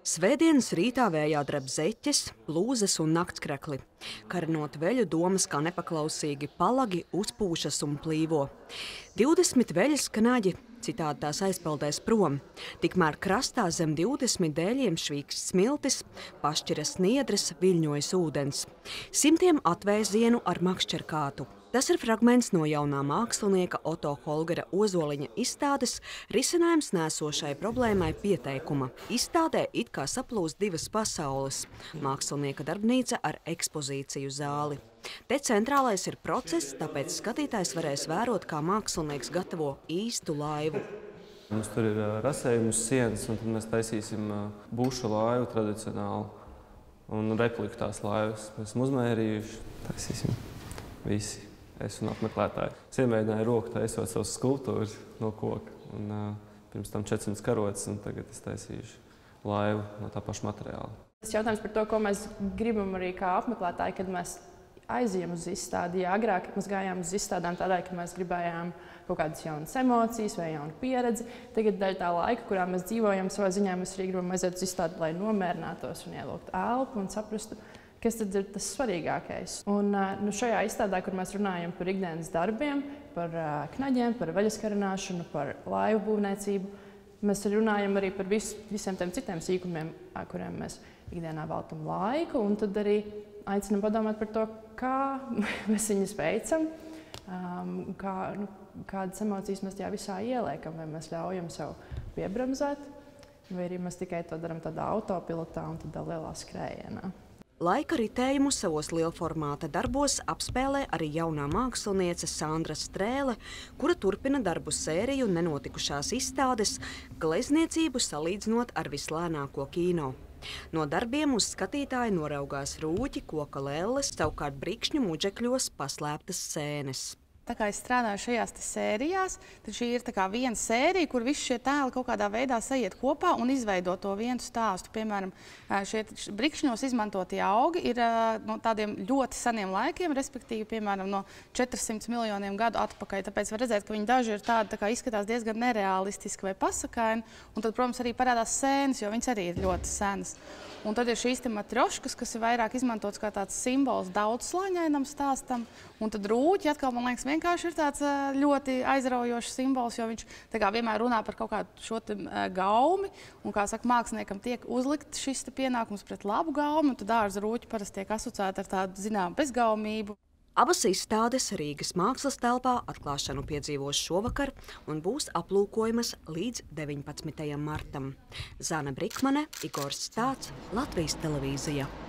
Svētdienas rītā vējā dreb zeķes, blūzes un naktskrekli. Karinot veļu domas kā nepaklausīgi palagi uzpūšas un plīvo. 20 veļas knaģi, citādi tās aizpeldēs prom. Tikmēr krastā zem 20 dēļiem švīkst smiltis, pašķiras niedres, viļņojas ūdens. Simtiem atvēzienu ar makšķerkātu. Tas ir fragments no jaunā mākslinieka Oto Holgera Ozoliņa izstādes risinājums nēsošai problēmai pieteikuma. Izstādē it kā saplūst divas pasaules – mākslinieka darbnīca ar ekspozīciju zāli. Te centrālais ir process, tāpēc skatītājs varēs vērot, kā mākslinieks gatavo īstu laivu. Mums tur ir rasējums sienas, un tad mēs taisīsim bušu laivu tradicionāli un repliku tās laivas. Mēs esam uzmērījuši, taisīsim visi. Es un apmeklētāji. Es iemēģināju roku taisot savas skulptūras no koka. Un, pirms tam 400 karotes, un tagad es taisīšu laivu no tā paša materiāla. Tas jautājums par to, ko mēs gribam arī kā apmeklētāji, kad mēs aizjam uz izstādi. Ja agrāk mēs gājām uz izstādām tādēļ, ka mēs gribējām kaut kādas jaunas emocijas vai jaunu pieredzi. Tagad daļa tā laika, kurā mēs dzīvojam, savā ziņā mēs arī gribam aiziet uz izstādi, lai nomierinātos un ielūgtu elpu un saprastu, kas tad ir tas svarīgākais. Un šajā izstādē, kur mēs runājam par ikdienas darbiem, par knaģiem, par veļas karināšanu, par laivu būvniecību, mēs runājam arī par visiem tiem citiem sīkumiem, kuriem mēs ikdienā veltam laiku, un tad arī aicinam padomāt par to, kā mēs viņus veicam, kādas emocijas mēs tajā visā ieliekam, vai mēs ļaujam sev piebremzēt, vai arī mēs tikai to darām tādā autopilotā un tādā lielā skrējienā. Laika ritējumu savos lielformāta darbos apspēlē arī jaunā māksliniece Sandra Strēle, kura turpina darbu sēriju nenotikušās izstādes glezniecību salīdzinot ar vislēnāko kino. No darbiem uz skatītāju noraugās rūķi, koka lelles, savukārt brikšņu muģekļos paslēptas sēnes. Tā kā es strādāju šajās sērijās, tad šī ir viena sērija, kur visi šie tēli kaut kādā veidā sajiet kopā un izveido to vienu stāstu. Piemēram, šie brikšņos izmantotie augi ir no tādiem ļoti seniem laikiem, respektīvi, piemēram, no 400 miljoniem gadu atpakaļ. Tāpēc var redzēt, ka viņi daži ir tādi, izskatās diezgan nerealistiski vai pasakaini, un tad, protams, arī parādās sēnes, jo viņas arī ir ļoti senas. Un tad ir šīs matrioškas, kas ir vairāk izmantots kā tāds simbols daudzslāņainam stāstam, un tad rūķi atkal, man liekas, vienkārši ir tāds ļoti aizraujošs simbols, jo viņš vienmēr runā par kaut kādu šo gaumi, un, kā saka, māksliniekam tiek uzlikt šis pienākums pret labu gaumi, un tad ārza rūķi parasti tiek asociēti ar tādu, zinām, bezgaumību. Abas izstādes Rīgas mākslas telpā atklāšanu piedzīvos šovakar un būs aplūkojamas līdz 19. martam. Zana Brikmane, Igors Stāts, Latvijas televīzija.